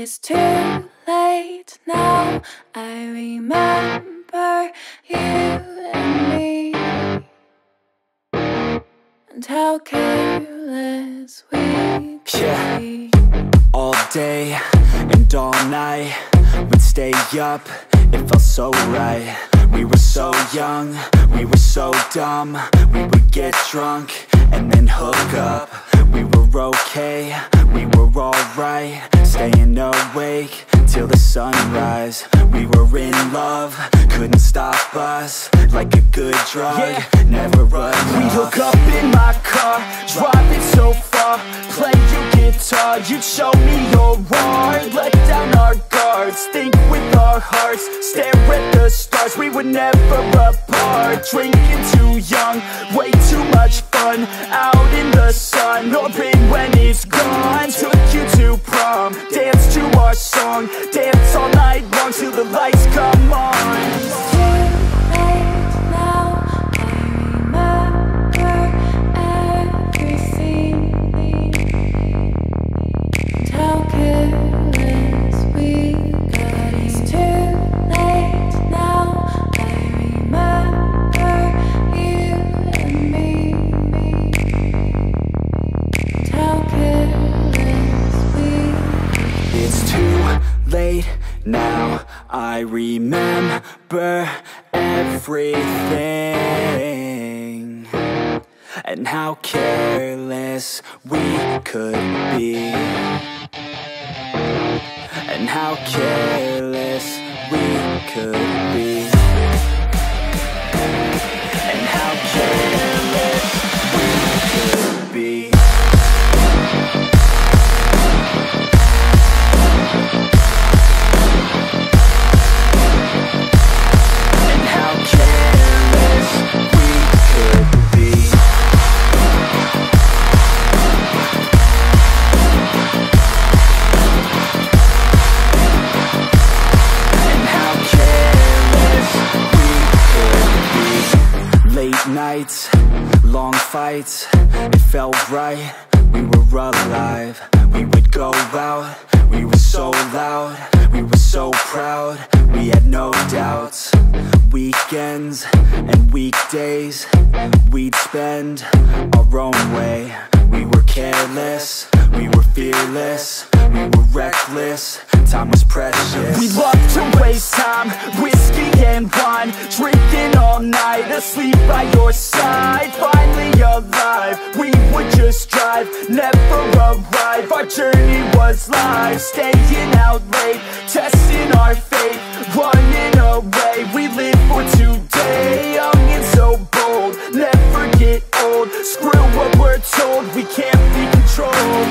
It's too late now. I remember you and me, and how careless we could be. All day and all night, we'd stay up, it felt so right. We were so young, we were so dumb. We would get drunk and then hook up. We were okay, we were alright, staying awake till the sunrise. We were in love, couldn't stop us, like a good drug, never run off. We'd hook up in my car, drive it so far, play your guitar, you'd show me your art, let down our guards, think with our hearts, stare at the stars. We were never apart, drinking too young, way too much fun, out in the sun, hoping when it's gone. Took you to prom, dance to our song, dance all night long till the lights come on. Now I remember everything, and how careless we could be, and how careless we could be, and how careless we could be. Nights, long fights, it felt right, we were alive. We would go out, we were so loud, we were so proud, we had no doubts. Weekends and weekdays, we'd spend our own way. We were careless, we were fearless, we were reckless, time was precious. We loved to waste time, whiskey and wine, drinking all night, asleep by your side. Finally alive, we would just drive, never arrive. Our journey was live, staying out late, testing our fate, running away. We live for today, young and so bold, never get old. Screw what we're told, we can't be controlled.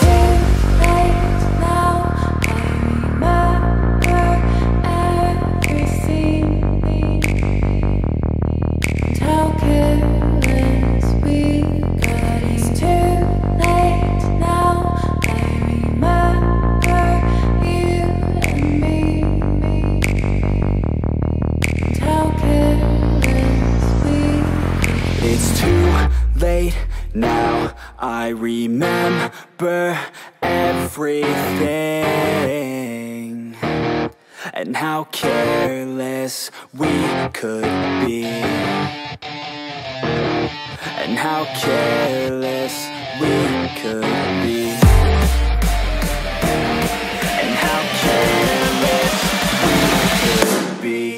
Now I remember everything, and how careless we could be, and how careless we could be, and how careless we could be.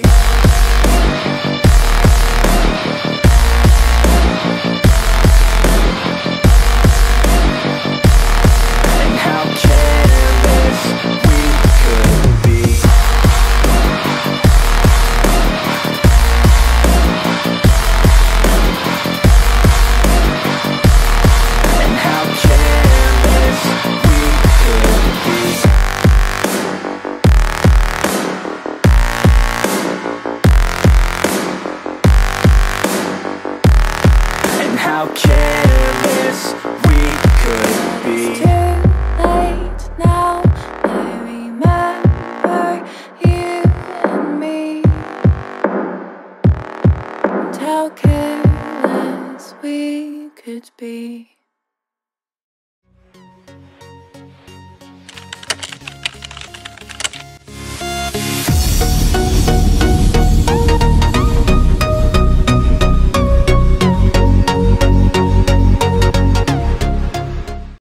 How careless we could be. It's too late now, I remember you and me, and how careless we could be.